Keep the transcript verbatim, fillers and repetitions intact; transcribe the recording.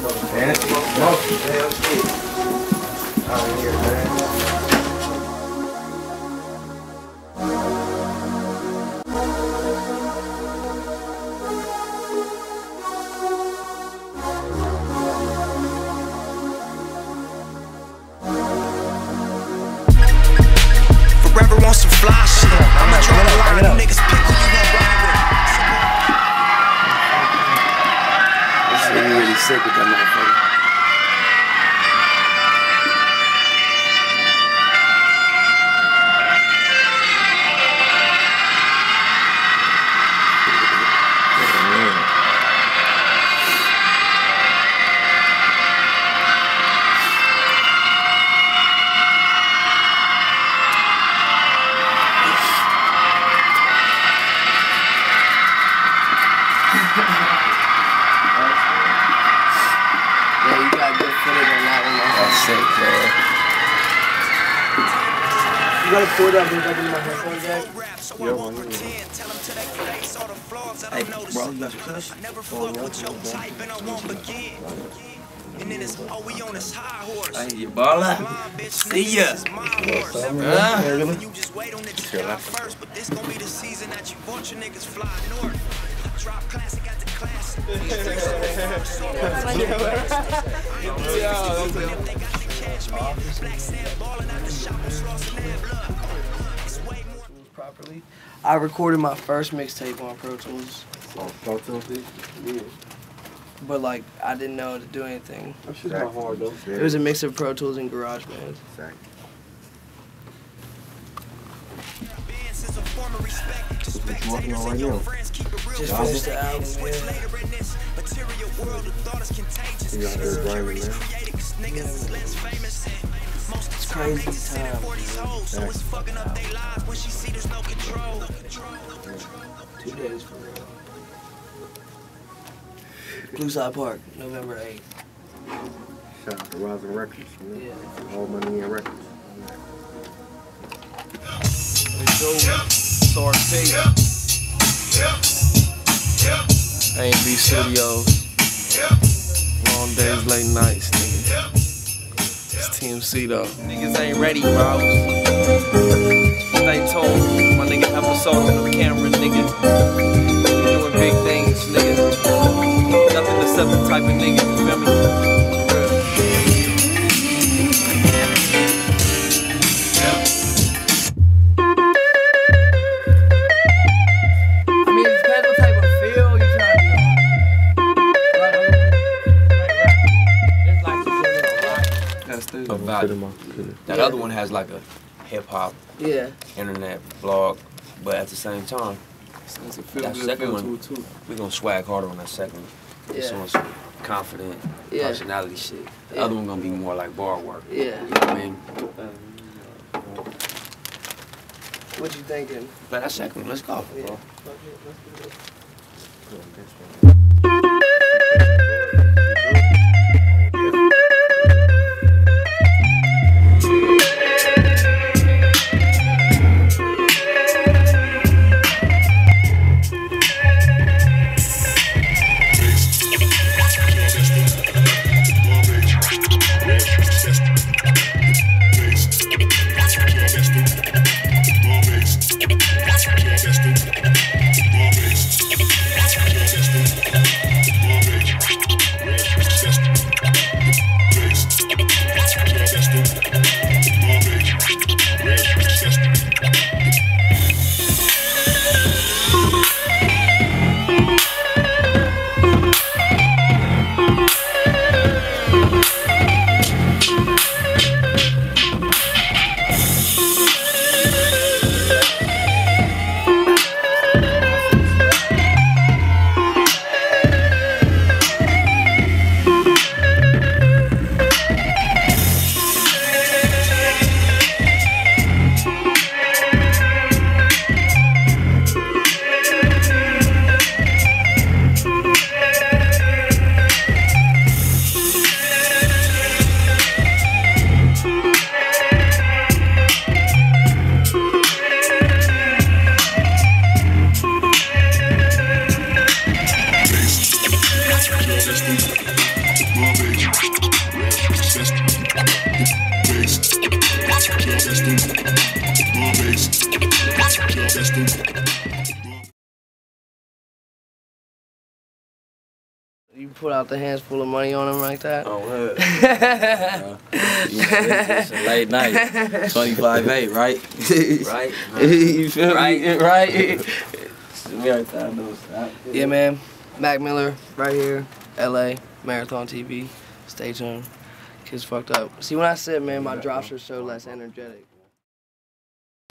Man, smoky. Hell shit. Out here, man. Forever want some fly shit. I'ma draw the line. You niggas pick who you want ride with. This nigga really sick with that motherfucker. Yeah, you got good footage on that one. That's sick, man. You gotta pull that bitch up in my headphones, Jack. Yeah, one minute. Hey, bro, you got your kush? And then it's oh, we on this high horse. Hey, you baller. See ya. Huh? You just wait on it to die first, but this gon' be the season that you want your niggas fly north. Drop classic at the classic. Properly. I recorded my first mixtape on Pro Tools, Oh, Pro Tools, yeah. but like I didn't know how to do anything. That shit's not hard though. It was a mix of Pro Tools and GarageBand. Exactly. What you working on right now? Just finished the album, yeah. You out there grinding, man? It's crazy time. Two days for real. Blue Side Park, November eighth. Shout out to Rising Records, you know? Yeah. All money in records. Sword P. A and B Studios. Long days, late nights, nigga. It's T M C though. Niggas ain't ready, bro. Stay tuned. My nigga episodes in the cameras, nigga. Doing big things, nigga. Nothing except the type of nigga, you feel me? About that Yeah. other one has like a hip hop, Yeah. internet, blog, but at the same time, that second one, we're gonna swag harder on that second one. It's Yeah. on some confident Yeah. personality shit. The Yeah. other one gonna be more like bar work. Yeah. You know what I mean? What you thinking? But that second one, let's go, Yeah. bro. You put out the hands full of money on him like that? Oh, uh, it's a late night. twenty-five eight, right? Right? You feel Right. me? Right? Marathon knows that. Yeah, man. Mac Miller, right here, L A, Marathon T V. Stay tuned. Kids fucked up. See, when I said, man, my drops are so less energetic.